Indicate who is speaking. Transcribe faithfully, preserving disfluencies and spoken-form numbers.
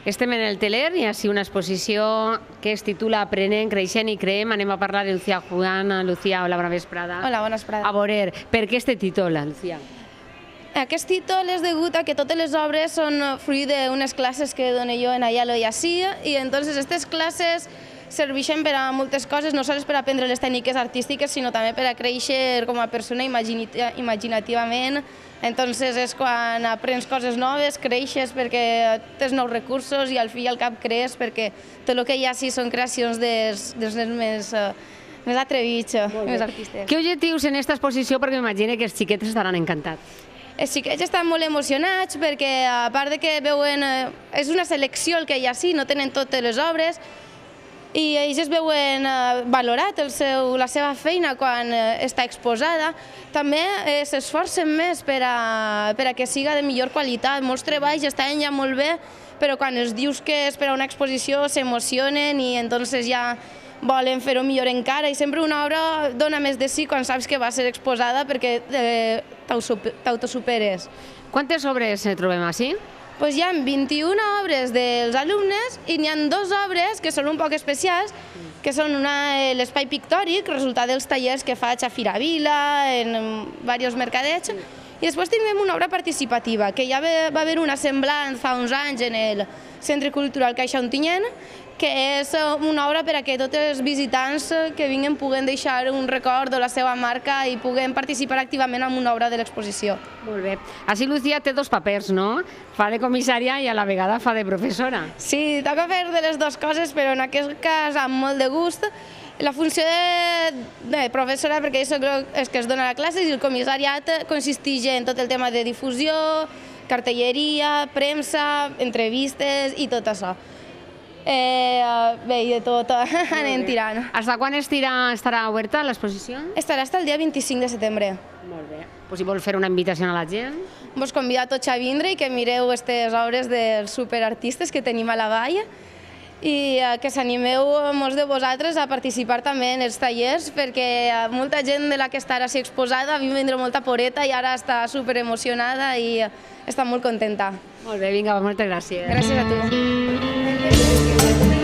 Speaker 1: Estem en el Teler i així una exposició que es titula Aprenent, Creixent i Creem. Anem a parlar de Lucía Juan. Lucía, hola, bona vesprada.
Speaker 2: Hola, bona vesprada.
Speaker 1: A veure, per què este títol, Lucía?
Speaker 2: Aquest títol és degut a que totes les obres són fruit d'unes classes que dono jo en Ayalo i Ací, i entonces aquestes classes serveixen per a moltes coses, no sols per aprendre les tècniques artístiques, sinó també per a créixer com a persona imaginativament. Entonces és quan aprens coses noves, creixes perquè tens nous recursos i al fi i al cap crees perquè tot el que hi ha sí són creacions dels nens més... més atrevits, més artistes.
Speaker 1: Què objectius en aquesta exposició? Perquè m'imagino que els xiquets estaran encantats.
Speaker 2: Els xiquets estan molt emocionats perquè, a part de que veuen... És una selecció el que hi ha així, no tenen totes les obres, i ells es veuen valorat la seva feina quan està exposada. També s'esforcen més per a que siga de millor qualitat. Molts treballs estan ja molt bé, però quan els dius que és per a una exposició s'emocionen i entonces ja volen fer-ho millor encara, i sempre una obra dona més de si quan saps que va ser exposada perquè t'autosuperes.
Speaker 1: Quantes obres trobem així?
Speaker 2: Hi ha vint-i-una obres dels alumnes i n'hi ha dues obres que són un poc especials, que són l'espai pictòric, resultat dels tallers que faig a Firavila, en diversos mercadets, i després tenim una obra participativa, que ja va haver una semblant fa uns anys en el Centre Cultural Caixa Ontinyent, que és una obra per a que tots els visitants que vinguin puguen deixar un record de la seva marca i puguen participar activament en una obra de l'exposició.
Speaker 1: Molt bé. Així Lucía té dos papers, no? Fa de comissària i a la vegada fa de professora.
Speaker 2: Sí, toca fer de les dues coses, però en aquest cas amb molt de gust. La funció de professora, perquè això és que es dona a classes, i el comissariat consisteix en tot el tema de difusió, cartelleria, premsa, entrevistes i tot això. Bé, i de tot anem tirant.
Speaker 1: Fins quan estarà oberta l'exposició?
Speaker 2: Estarà fins el dia vint-i-cinc de setembre.
Speaker 1: Molt bé. Si vol fer una invitació a la gent?
Speaker 2: Vos convido a tots a vindre i que mireu aquestes obres dels superartistes que tenim a la vall i que s'animeu molts de vosaltres a participar també en els tallers, perquè molta gent de la que està ara així exposada a mi vindrà molta poreta i ara està superemocionada i està molt contenta.
Speaker 1: Molt bé, vinga, moltes gràcies.
Speaker 2: Gràcies a tu.